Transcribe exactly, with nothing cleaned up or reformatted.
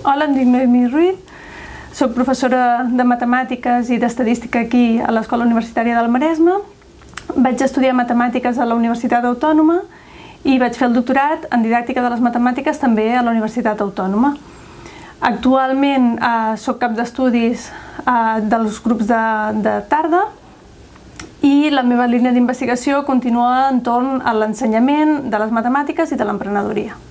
Hola, em dic Noemí Ruiz, soc professora de matemàtiques i d'estadística aquí a l'Escola Universitària del Maresme. Vaig estudiar matemàtiques a la Universitat Autònoma i vaig fer el doctorat en didàctica de les matemàtiques també a la Universitat Autònoma. Actualment eh, soc cap d'estudis eh, dels grups de, de tarda i la meva línia d'investigació continua entorn a l'ensenyament de les matemàtiques i de l'emprenedoria.